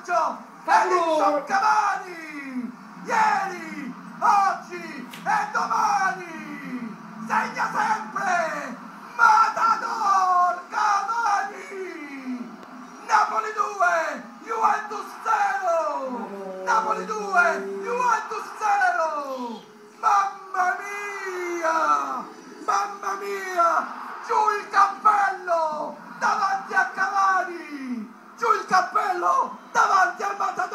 calcio! Edinson Cavani! Ieri, oggi e domani! Segna sempre! Matador Cavani! Napoli 2, Juventus 0! Napoli 2, Juventus 0! Mamma mia! Mamma mia! Giù il